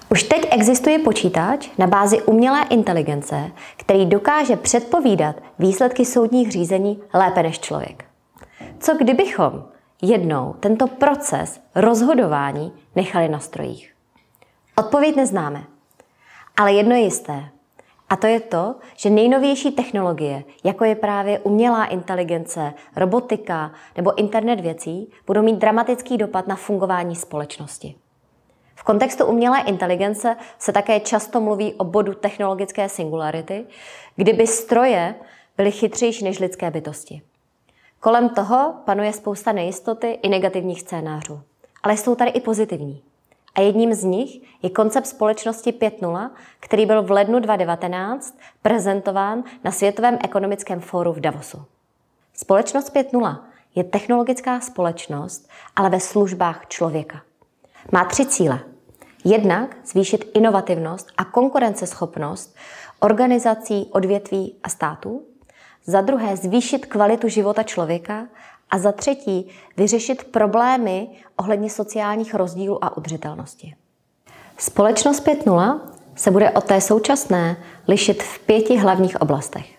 Už teď existuje počítač na bázi umělé inteligence, který dokáže předpovídat výsledky soudních řízení lépe než člověk. Co kdybychom jednou tento proces rozhodování nechali na strojích? Odpověď neznáme, ale jedno je jisté. A to je to, že nejnovější technologie, jako je právě umělá inteligence, robotika nebo internet věcí, budou mít dramatický dopad na fungování společnosti. V kontextu umělé inteligence se také často mluví o bodu technologické singularity, kdyby stroje byly chytřejší než lidské bytosti. Kolem toho panuje spousta nejistoty i negativních scénářů, ale jsou tady i pozitivní. A jedním z nich je koncept společnosti 5.0, který byl v lednu 2019 prezentován na Světovém ekonomickém fóru v Davosu. Společnost 5.0 je technologická společnost, ale ve službách člověka. Má 3 cíle. Jednak zvýšit inovativnost a konkurenceschopnost organizací, odvětví a států. Za druhé zvýšit kvalitu života člověka. A za třetí vyřešit problémy ohledně sociálních rozdílů a udržitelnosti. Společnost 5.0 se bude od té současné lišit v 5 hlavních oblastech.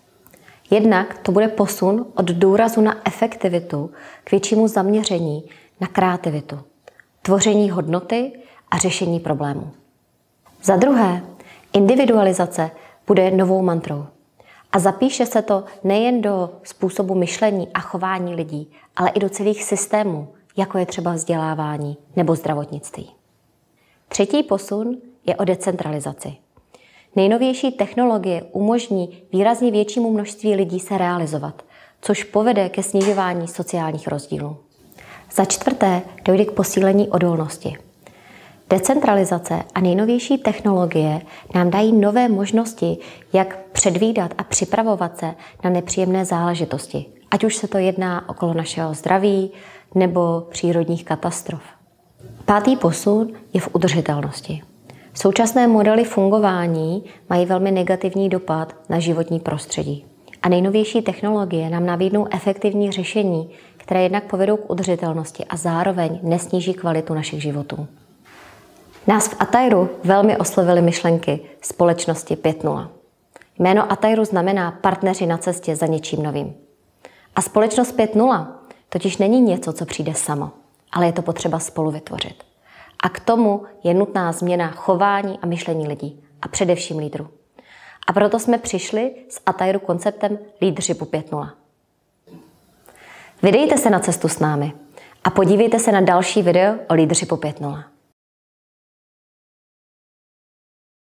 Jednak to bude posun od důrazu na efektivitu k většímu zaměření na kreativitu, tvoření hodnoty a řešení problémů. Za druhé, individualizace bude novou mantrou. A zapíše se to nejen do způsobu myšlení a chování lidí, ale i do celých systémů, jako je třeba vzdělávání nebo zdravotnictví. Třetí posun je o decentralizaci. Nejnovější technologie umožní výrazně většímu množství lidí se realizovat, což povede ke snižování sociálních rozdílů. Za čtvrté dojde k posílení odolnosti. Decentralizace a nejnovější technologie nám dají nové možnosti, jak předvídat a připravovat se na nepříjemné záležitosti, ať už se to jedná okolo našeho zdraví nebo přírodních katastrof. 5. posun je v udržitelnosti. Současné modely fungování mají velmi negativní dopad na životní prostředí. A nejnovější technologie nám nabídnou efektivní řešení, které jednak povedou k udržitelnosti a zároveň nesníží kvalitu našich životů. Nás v Atairu velmi oslovily myšlenky společnosti 5.0. Jméno Atairu znamená partneři na cestě za něčím novým. A společnost 5.0 totiž není něco, co přijde samo, ale je to potřeba spolu vytvořit. A k tomu je nutná změna chování a myšlení lidí, a především lídrů. A proto jsme přišli s Atairu konceptem Leadershipu 5.0. Vydejte se na cestu s námi a podívejte se na další video o Leadershipu 5.0.